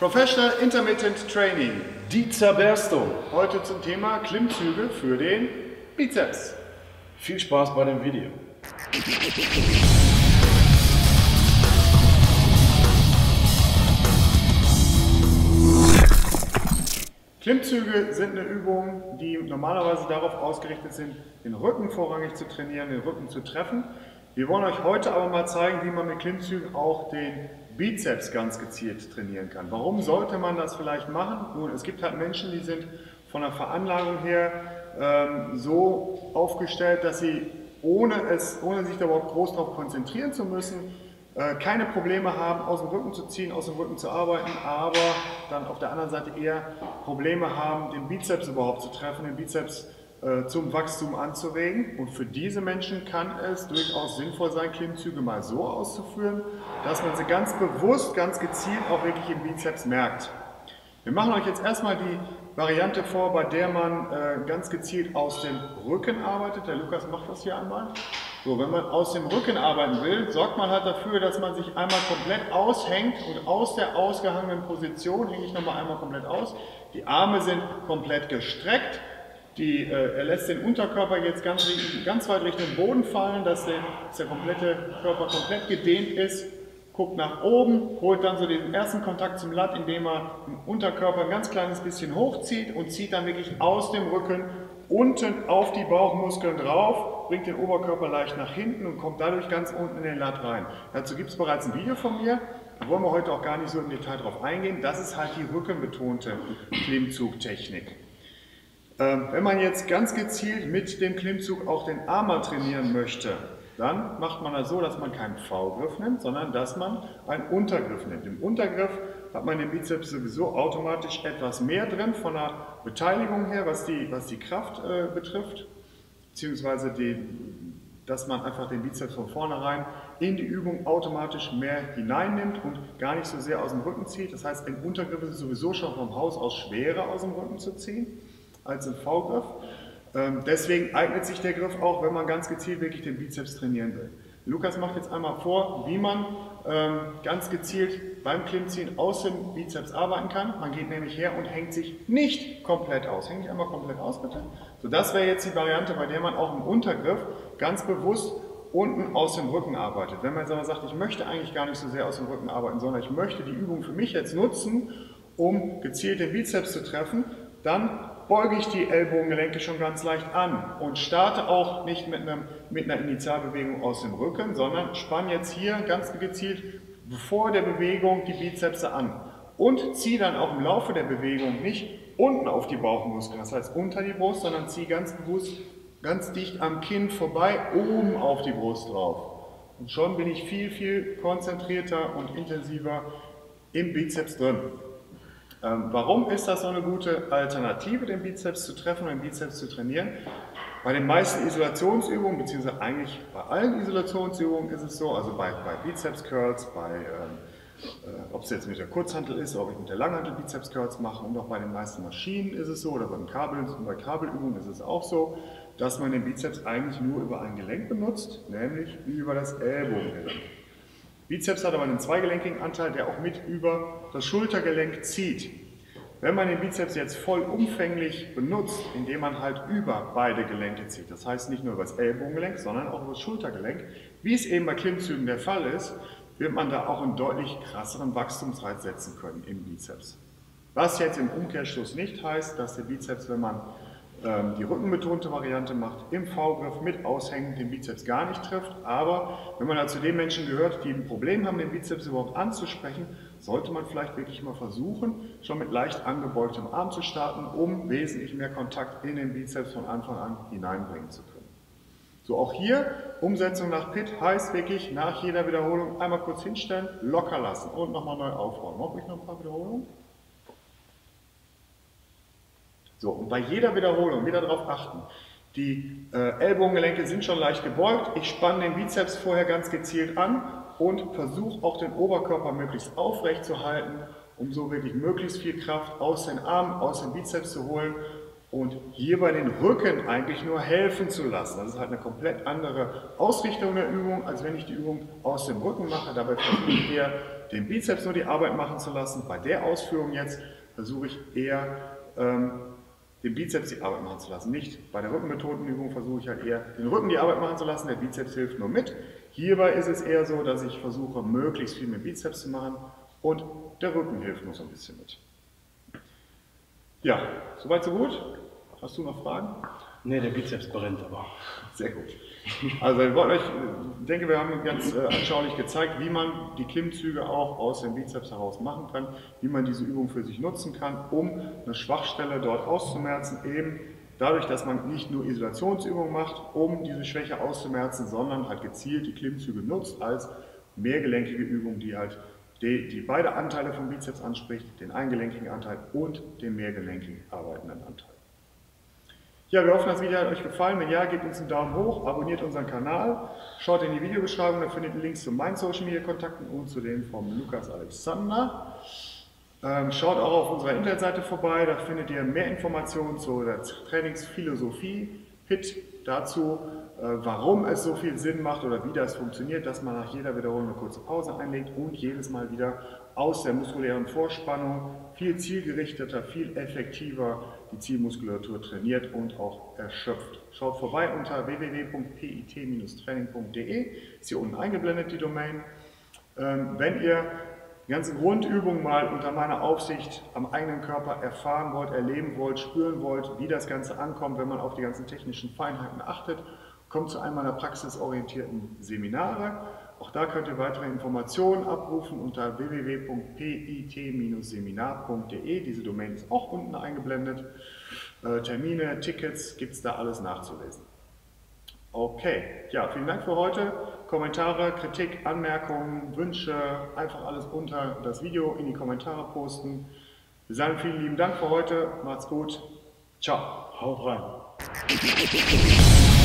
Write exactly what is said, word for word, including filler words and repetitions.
Professional Intermittent Training. Die Zerberstung. Heute zum Thema Klimmzüge für den Bizeps. Viel Spaß bei dem Video. Klimmzüge sind eine Übung, die normalerweise darauf ausgerichtet sind, den Rücken vorrangig zu trainieren, den Rücken zu treffen. Wir wollen euch heute aber mal zeigen, wie man mit Klimmzügen auch den Bizeps ganz gezielt trainieren kann. Warum sollte man das vielleicht machen? Nun, es gibt halt Menschen, die sind von der Veranlagung her ähm, so aufgestellt, dass sie, ohne, es, ohne sich da überhaupt groß darauf konzentrieren zu müssen, äh, keine Probleme haben, aus dem Rücken zu ziehen, aus dem Rücken zu arbeiten, aber dann auf der anderen Seite eher Probleme haben, den Bizeps überhaupt zu treffen, den Bizeps äh, zum Wachstum anzuregen. Und für diese Menschen kann es durchaus sinnvoll sein, Klimmzüge mal so auszuführen, dass man sie ganz bewusst, ganz gezielt auch wirklich im Bizeps merkt. Wir machen euch jetzt erstmal die Variante vor, bei der man äh, ganz gezielt aus dem Rücken arbeitet. Der Lukas macht das hier einmal. So, wenn man aus dem Rücken arbeiten will, sorgt man halt dafür, dass man sich einmal komplett aushängt und aus der ausgehangenen Position hänge ich nochmal einmal komplett aus. Die Arme sind komplett gestreckt. Die, äh, er lässt den Unterkörper jetzt ganz, ganz weit Richtung Boden fallen, dass der, dass der komplette Körper komplett gedehnt ist. Guckt nach oben, holt dann so den ersten Kontakt zum Lat, indem er den Unterkörper ein ganz kleines bisschen hochzieht und zieht dann wirklich aus dem Rücken unten auf die Bauchmuskeln drauf, bringt den Oberkörper leicht nach hinten und kommt dadurch ganz unten in den Lat rein. Dazu gibt es bereits ein Video von mir, da wollen wir heute auch gar nicht so im Detail drauf eingehen. Das ist halt die rückenbetonte Klimmzugtechnik. Ähm, wenn man jetzt ganz gezielt mit dem Klimmzug auch den Arm mal trainieren möchte, dann macht man das so, dass man keinen V-Griff nimmt, sondern dass man einen Untergriff nimmt. Im Untergriff hat man den Bizeps sowieso automatisch etwas mehr drin von der Beteiligung her, was die, was die Kraft äh, betrifft, beziehungsweise die, dass man einfach den Bizeps von vornherein in die Übung automatisch mehr hineinnimmt und gar nicht so sehr aus dem Rücken zieht. Das heißt, im Untergriff ist es sowieso schon vom Haus aus schwerer aus dem Rücken zu ziehen als im V-Griff. Ähm, deswegen eignet sich der Griff auch, wenn man ganz gezielt wirklich den Bizeps trainieren will. Lukas macht jetzt einmal vor, wie man ähm, ganz gezielt beim Klimmziehen aus dem Bizeps arbeiten kann. Man geht nämlich her und hängt sich nicht komplett aus. Häng dich einmal komplett aus, bitte. So, das wäre jetzt die Variante, bei der man auch im Untergriff ganz bewusst unten aus dem Rücken arbeitet. Wenn man jetzt aber sagt, ich möchte eigentlich gar nicht so sehr aus dem Rücken arbeiten, sondern ich möchte die Übung für mich jetzt nutzen, um gezielt den Bizeps zu treffen, dann beuge ich die Ellbogengelenke schon ganz leicht an und starte auch nicht mit, einem, mit einer Initialbewegung aus dem Rücken, sondern spanne jetzt hier ganz gezielt vor der Bewegung die Bizepse an und ziehe dann auch im Laufe der Bewegung nicht unten auf die Bauchmuskeln, das heißt unter die Brust, sondern ziehe ganz bewusst ganz dicht am Kinn vorbei, oben auf die Brust drauf. Und schon bin ich viel, viel konzentrierter und intensiver im Bizeps drin. Ähm, warum ist das so eine gute Alternative, den Bizeps zu treffen und den Bizeps zu trainieren? Bei den meisten Isolationsübungen, beziehungsweise eigentlich bei allen Isolationsübungen ist es so, also bei, bei Bizeps-Curls, bei, ähm, äh, ob es jetzt mit der Kurzhantel ist, oder ob ich mit der Langhantel Bizeps-Curls mache, und auch bei den meisten Maschinen ist es so, oder beim Kabel, bei Kabelübungen ist es auch so, dass man den Bizeps eigentlich nur über ein Gelenk benutzt, nämlich über das Ellbogengelenk. Bizeps hat aber einen zweigelenkigen Anteil, der auch mit über das Schultergelenk zieht. Wenn man den Bizeps jetzt vollumfänglich benutzt, indem man halt über beide Gelenke zieht, das heißt nicht nur über das Ellbogengelenk, sondern auch über das Schultergelenk, wie es eben bei Klimmzügen der Fall ist, wird man da auch einen deutlich krasseren Wachstumsreiz setzen können im Bizeps. Was jetzt im Umkehrschluss nicht heißt, dass der Bizeps, wenn man ähm, die rückenbetonte Variante macht, im V-Griff mit Aushängen den Bizeps gar nicht trifft. Aber wenn man da zu den Menschen gehört, die ein Problem haben, den Bizeps überhaupt anzusprechen, sollte man vielleicht wirklich mal versuchen, schon mit leicht angebeugtem Arm zu starten, um wesentlich mehr Kontakt in den Bizeps von Anfang an hineinbringen zu können. So, auch hier, Umsetzung nach Pitt heißt wirklich nach jeder Wiederholung einmal kurz hinstellen, locker lassen und nochmal neu aufbauen. Mache ich noch ein paar Wiederholungen? So, und bei jeder Wiederholung wieder darauf achten. Die äh, Ellbogengelenke sind schon leicht gebeugt. Ich spanne den Bizeps vorher ganz gezielt an und versuche auch den Oberkörper möglichst aufrecht zu halten, um so wirklich möglichst viel Kraft aus den Armen, aus dem Bizeps zu holen und hierbei den Rücken eigentlich nur helfen zu lassen. Das ist halt eine komplett andere Ausrichtung der Übung, als wenn ich die Übung aus dem Rücken mache. Dabei versuche ich eher den Bizeps nur die Arbeit machen zu lassen. Bei der Ausführung jetzt versuche ich eher ähm, den Bizeps die Arbeit machen zu lassen. Nicht bei der Rückenmethodenübung versuche ich halt eher den Rücken die Arbeit machen zu lassen, der Bizeps hilft nur mit. Hierbei ist es eher so, dass ich versuche, möglichst viel mit Bizeps zu machen und der Rücken hilft nur so ein bisschen mit. Ja, soweit so gut. Hast du noch Fragen? Ne, der Bizeps brennt aber. Sehr gut. Also ich wollte euch, ich denke, wir haben ganz äh, anschaulich gezeigt, wie man die Klimmzüge auch aus dem Bizeps heraus machen kann, wie man diese Übung für sich nutzen kann, um eine Schwachstelle dort auszumerzen, eben dadurch, dass man nicht nur Isolationsübungen macht, um diese Schwäche auszumerzen, sondern halt gezielt die Klimmzüge nutzt als mehrgelenkige Übung, die halt die, die beide Anteile vom Bizeps anspricht, den eingelenkigen Anteil und den mehrgelenkig arbeitenden Anteil. Ja, wir hoffen, das Video hat euch gefallen. Wenn ja, gebt uns einen Daumen hoch, abonniert unseren Kanal, schaut in die Videobeschreibung, da findet ihr Links zu meinen Social Media Kontakten und zu denen vom Lukas Alexander. Ähm, schaut auch auf unserer Internetseite vorbei, da findet ihr mehr Informationen zu der Trainingsphilosophie, H I T, dazu, äh, warum es so viel Sinn macht oder wie das funktioniert, dass man nach jeder Wiederholung eine kurze Pause einlegt und jedes Mal wieder aus der muskulären Vorspannung viel zielgerichteter, viel effektiver die Zielmuskulatur trainiert und auch erschöpft. Schaut vorbei unter w w w punkt p i t Bindestrich training punkt d e, ist hier unten eingeblendet die Domain. Ähm, wenn ihr die ganzen Grundübungen mal unter meiner Aufsicht am eigenen Körper erfahren wollt, erleben wollt, spüren wollt, wie das Ganze ankommt, wenn man auf die ganzen technischen Feinheiten achtet, kommt zu einem meiner praxisorientierten Seminare. Auch da könnt ihr weitere Informationen abrufen unter w w w punkt p i t Bindestrich seminar punkt d e. Diese Domain ist auch unten eingeblendet. Äh, Termine, Tickets, gibt es da alles nachzulesen. Okay, ja, vielen Dank für heute. Kommentare, Kritik, Anmerkungen, Wünsche, einfach alles unter das Video in die Kommentare posten. Wir sagen vielen lieben Dank für heute. Macht's gut. Ciao. Haut rein.